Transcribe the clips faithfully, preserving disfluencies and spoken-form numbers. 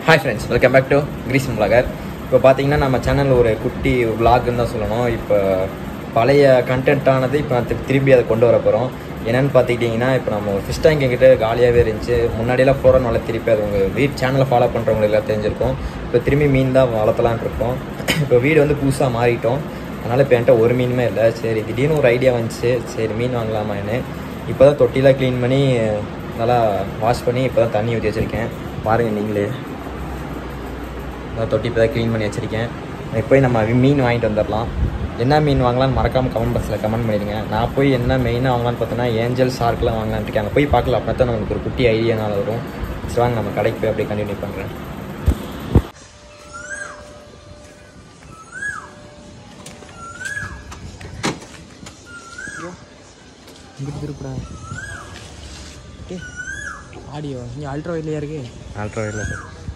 Hi friends, welcome back to Greeson vlogger. இப்போ பார்த்தீங்கன்னா நம்ம சேனலில் ஒரு குட்டி vlogன்னு தான் சொல்லணும். இப்போ பழைய கண்டென்ட்டானது இப்போ நான் திரும்பி அதை கொண்டு வர போகிறோம். என்னென்னு பார்த்துக்கிட்டிங்கன்னா, இப்போ நம்ம ஒரு ஃபிஷ் டேங்க் எங்கிட்ட காலியாகவே இருந்துச்சு. முன்னாடியெல்லாம் போகிறனால திருப்பி அது உங்கள் வீட் சேனலை ஃபாலோ பண்ணுறவங்களுக்கு எல்லாம் தெரிஞ்சிருக்கும். இப்போ திரும்பி மீன் தான் வளர்த்தலான் இருக்கோம். இப்போ வீடு வந்து புதுசாக மாறிட்டோம். அதனால் இப்போ என்கிட்ட ஒரு மீனுமே இல்லை. சரி, திடீர்னு ஒரு ஐடியா வந்துச்சு, சரி மீன் வாங்கலாமான்னு. இப்போ தான் தொட்டிலாம் க்ளீன் பண்ணி நல்லா வாஷ் பண்ணி இப்போ தான் தண்ணி ஊற்றி வச்சுருக்கேன். பாருங்கள் நீங்களே, தொட்டி இப்போ தான் க்ளீன் பண்ணி வச்சுருக்கேன். போய் நம்ம மீன் வாங்கிட்டு வந்துடலாம். என்ன மீன் வாங்கலான்னு மறக்காமல் கமெண்ட் பாக்ஸில் கமெண்ட் பண்ணிடுங்க. நான் போய் என்ன மெயினாக வாங்கலான்னு பார்த்தோன்னா ஏஞ்சல் ஷார்க்லாம் வாங்கலான்னு இருக்கேன். அங்கே போய் பார்க்கலாம், அப்படின்னா தான் நமக்கு ஒரு குட்டி ஐடியானால வரும். சரி வாங்க நம்ம கடைக்கு போய் அப்படியே கண்டினியூ பண்ணுறேன். இங்கிட்டு திருப்படா ஆடியோ இங்கே அல்ட்ரா வைட்லையா இருக்கு. அல்ட்ரா வைட்ல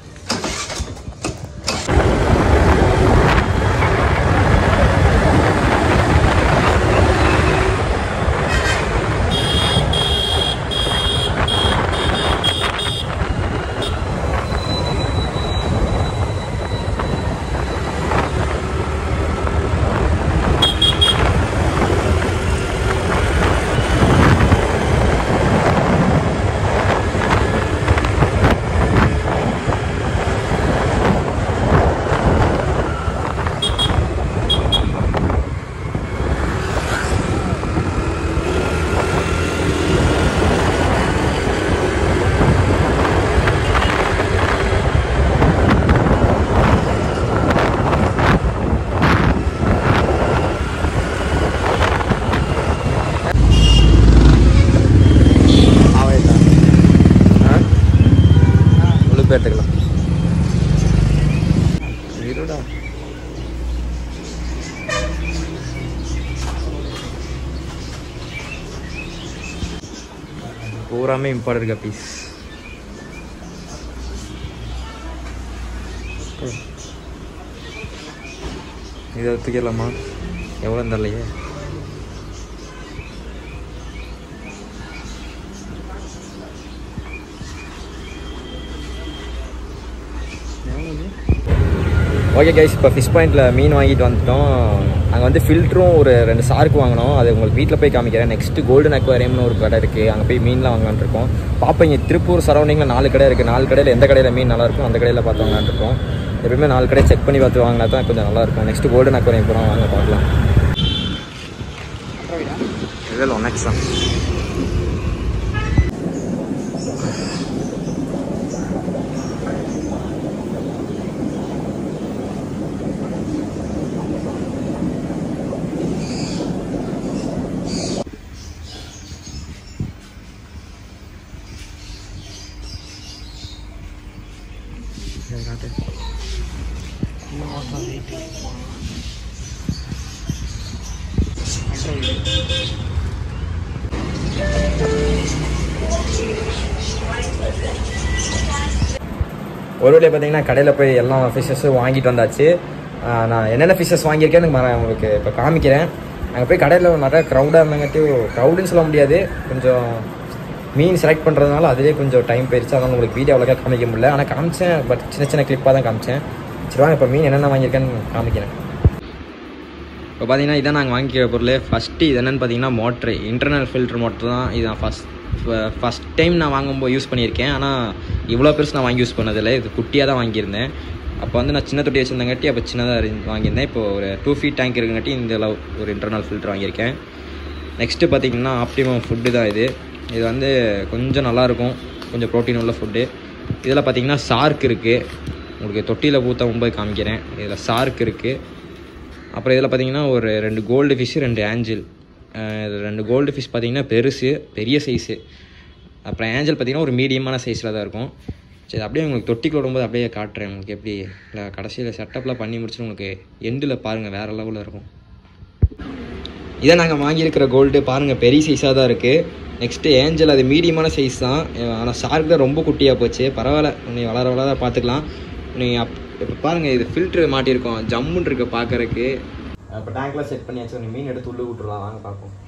எடுத்துக்கலாம். இருடா, பூராமே இம்பார்ட் இருக்க பீஸ். இதை ஒத்துக்கலாமா? எவ்வளோ தரலையே. ஓகே கைஸ், இப்போ ஃபிஷ் பாயிண்டில் மீன் வாங்கிட்டு வந்துட்டோம். அங்கே வந்து ஃபில்டரும் ஒரு ரெண்டு ஷார்க் வாங்கினோம். அது உங்களுக்கு வீட்டில் போய் காமிக்கிறேன். நெக்ஸ்ட்டு கோல்டன் அக்வாரியம்னு ஒரு கடை இருக்குது, அங்கே போய் மீன்லாம் வாங்கலான்னு இருக்கோம். பார்ப்போம். இங்கே திருப்பூர் சரௌண்டிங்கில் நாலு கடை இருக்குது. நாலு கடையில் எந்த கடையில் மீன் நல்லாயிருக்கும் அந்த கடையில் பார்த்து வாங்கலான்னு இருக்கோம். எப்பவுமே நாலு கடையை செக் பண்ணி பார்த்து வாங்கினா தான் கொஞ்சம் நல்லாயிருக்கும். நெக்ஸ்ட்டு கோல்டன் அக்வாரியம் போகிறோம், வாங்க பார்க்கலாம். இதில் ஒன் எக்ஸ் தான். ஒரு வழியாக பார்த்தீங்கன்னா கடையில் போய் எல்லா ஃபிஷ்ஷஸும் வாங்கிட்டு வந்தாச்சு. நான் என்னென்ன ஃபிஷ்ஷஸ் வாங்கியிருக்கேன்னு நான் உங்களுக்கு இப்போ காமிக்கிறேன். அங்கே போய் கடையில் நிறையா க்ரௌடாக இருந்தாங்காட்டி, க்ரௌடுன்னு சொல்ல முடியாது, கொஞ்சம் மீன் செலக்ட் பண்ணுறதுனால அதுவே கொஞ்சம் டைம் போயிடுச்சு. அதனால் உங்களுக்கு வீடியோ அவ்வளோக்கா காமிக்க முடியல. ஆனால் காமிச்சேன், பட் சின்ன சின்ன கிளிப்பாக தான் காமிச்சேன். சரி வாங்க இப்போ மீன் என்னென்ன வாங்கியிருக்கேன்னு காமிக்கிறேன். இப்போ பார்த்தீங்கன்னா இதான் நாங்கள் வாங்கிக்கிற பொருள். ஃபஸ்ட்டு இது என்னென்னு பார்த்தீங்கன்னா மோட்ரு, இன்டர்னல் ஃபில்ட்ரு மோட்ரு தான். இது நான் ஃபஸ்ட் ஃபஸ்ட் டைம் நான் வாங்கும்போது யூஸ் பண்ணியிருக்கேன். ஆனால் இவ்வளோ பெருசு நான் வாங்கி யூஸ் பண்ணதில்லை. இது குட்டியாக தான் வாங்கியிருந்தேன். அப்போ வந்து நான் சின்ன தொட்டி வச்சுருந்தங்காட்டி அப்போ சின்னதாக வாங்கியிருந்தேன். இப்போ ஒரு டூ ஃபீட் டேங்க் இருக்குங்காட்டி இந்த அளவு ஒரு இன்டர்னல் ஃபில்ட்ரு வாங்கியிருக்கேன். நெக்ஸ்ட்டு பார்த்தீங்கன்னா ஆப்டிமம் ஃபுட்டு தான் இது. இது வந்து கொஞ்சம் நல்லாயிருக்கும், கொஞ்சம் ப்ரோட்டீன் உள்ள ஃபுட்டு. இதில் பார்த்தீங்கன்னா ஷார்க் இருக்குது. உங்களுக்கு தொட்டியில் ஊற்ற மும்பை காமிக்கிறேன். இதில் ஷார்க் இருக்குது. அப்புறம் இதில் பார்த்தீங்கன்னா ஒரு ரெண்டு கோல்டு ஃபிஷ்ஷு, ரெண்டு ஆஞ்சில். இது ரெண்டு கோல்டு ஃபிஷ் பார்த்தீங்கன்னா பெருசு, பெரிய சைஸு. அப்புறம் ஆஞ்சல் பார்த்தீங்கன்னா ஒரு மீடியமான சைஸில் தான் இருக்கும். சரி, அப்படியே உங்களுக்கு தொட்டிக்கு விடும்போது அப்படியே காட்டுறேன் உங்களுக்கு எப்படி இல்லை. கடைசியில் செட்டப்லாம் பண்ணி முடிச்சுட்டு உங்களுக்கு எண்டில் பாருங்கள் வேறு லெவலில் இருக்கும். இதை நாங்கள் வாங்கியிருக்கிற கோல்டு பாருங்கள் பெரிய சைஸாக தான் இருக்குது. நெக்ஸ்ட்டு ஏஞ்சல் அது மீடியமான சைஸ் தான். ஆனால் ஷார்க் தான் ரொம்ப குட்டியாக போச்சு. பரவாயில்ல, நீ வளர வளர பார்த்துக்கலாம். நீங்கள் அப் இப்போ பாருங்கள், இது ஃபில்ட்ரு மாட்டியிருக்கோம், ஜம்முன்னு இருக்குது பார்க்குறக்கு. இப்போ டேங்க்லாம் செட் பண்ணியாச்சு. மீன் எடுத்து உள்ளே விட்டுருலாம், வாங்க பார்ப்போம்.